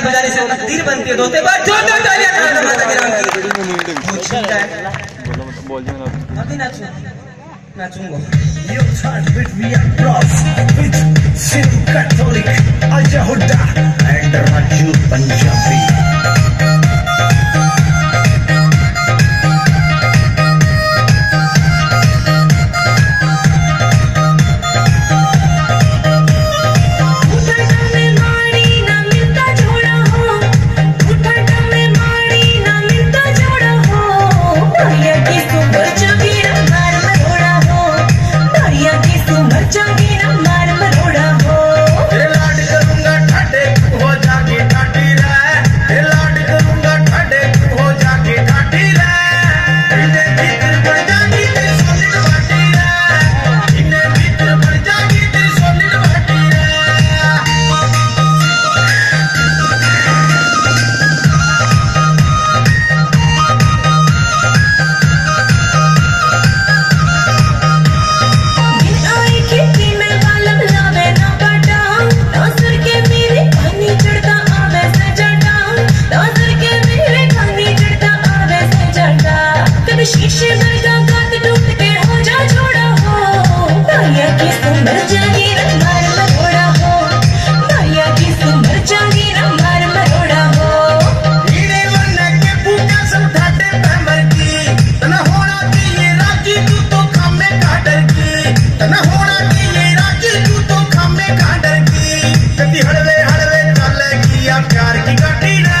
बेचारे से तकदीर बनती है दोते बात जो तो तालियां करो माता के नाम की कुछ है बोल दो अभी नाचूंगा You thought with me a cross with Sikh Catholic Al-Jahuda and Raju Punjabi हड़वे हड़वे चल गया प्यार की गाड़ी